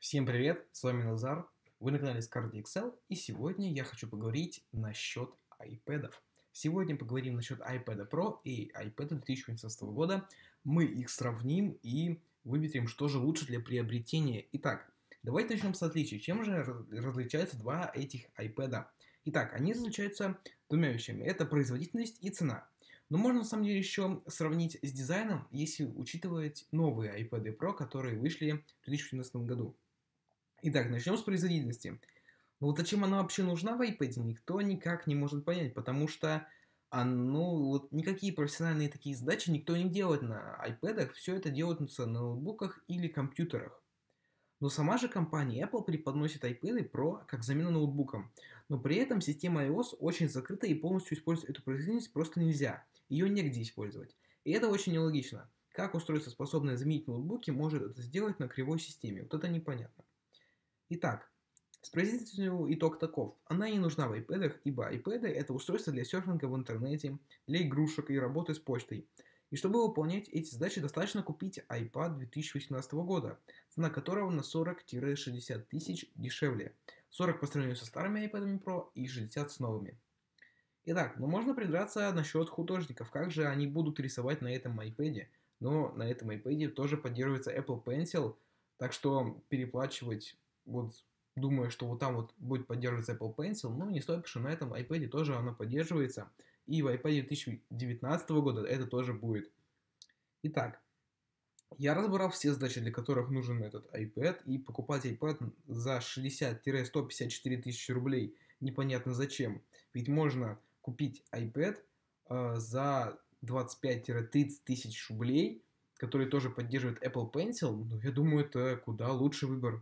Всем привет, с вами Назар, вы на канале Scardy Excel, и сегодня я хочу поговорить насчет iPad'ов. Сегодня поговорим насчет iPad Pro и iPad 2018 года, мы их сравним и выберем, что же лучше для приобретения. Итак, давайте начнем с отличий. Чем же различаются два этих iPad'а? Итак, они различаются двумя вещами, это производительность и цена. Но можно на самом деле еще сравнить с дизайном, если учитывать новые iPad Pro, которые вышли в 2018 году. Итак, начнем с производительности. Ну вот зачем она вообще нужна в iPad, никто никак не может понять, потому что вот никакие профессиональные такие задачи никто не делает на iPad'ах, все это делается на ноутбуках или компьютерах. Но сама же компания Apple преподносит iPad Pro как замену ноутбукам. Но при этом система iOS очень закрыта и полностью использовать эту производительность просто нельзя. Ее негде использовать. И это очень нелогично. Как устройство, способное заменить ноутбуки, может это сделать на кривой системе? Вот это непонятно. Итак, с производительностью итог таков. Она не нужна в iPad'ах, ибо iPad'ы это устройство для серфинга в интернете, для игрушек и работы с почтой. И чтобы выполнять эти задачи, достаточно купить iPad 2018 года, цена которого на 40-60 тысяч дешевле. 40 по сравнению со старыми iPad Pro и 60 с новыми. Итак, можно придраться насчет художников, как же они будут рисовать на этом iPad. Но на этом iPad тоже поддерживается Apple Pencil, так что переплачивать, вот думая, что вот там вот будет поддерживаться Apple Pencil, ну не стоит, потому что на этом iPad тоже она поддерживается. И в iPad 2019 года это тоже будет. Итак, я разбирал все задачи, для которых нужен этот iPad, и покупать iPad за 60-154 тысячи рублей непонятно зачем. Ведь можно купить iPad за 25-30 тысяч рублей, который тоже поддерживает Apple Pencil, но я думаю, это куда лучший выбор.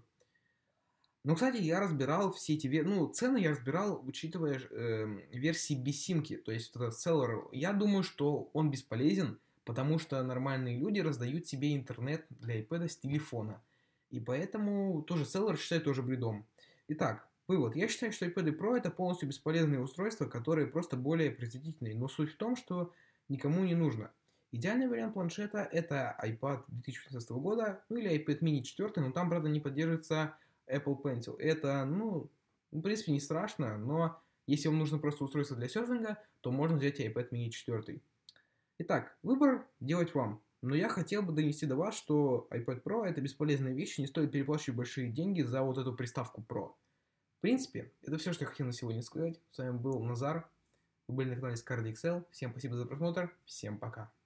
Но, кстати, я разбирал все эти цены я разбирал, учитывая версии без симки, то есть это Seller. Я думаю, что он бесполезен, потому что нормальные люди раздают себе интернет для iPad с телефона. И поэтому тоже Seller считает тоже бредом. Итак, вывод. Я считаю, что iPad Pro это полностью бесполезные устройства, которые просто более производительные. Но суть в том, что никому не нужно. Идеальный вариант планшета это iPad 2016 года, ну или iPad mini 4, но там, правда, не поддерживается Apple Pencil. Это, в принципе, не страшно, но если вам нужно просто устройство для серфинга, то можно взять iPad mini 4. Итак, выбор делать вам. Но я хотел бы донести до вас, что iPad Pro это бесполезная вещь, не стоит переплачивать большие деньги за вот эту приставку Pro. В принципе, это все, что я хотел на сегодня сказать. С вами был Назар. Вы были на канале Scardy Excel. Всем спасибо за просмотр. Всем пока.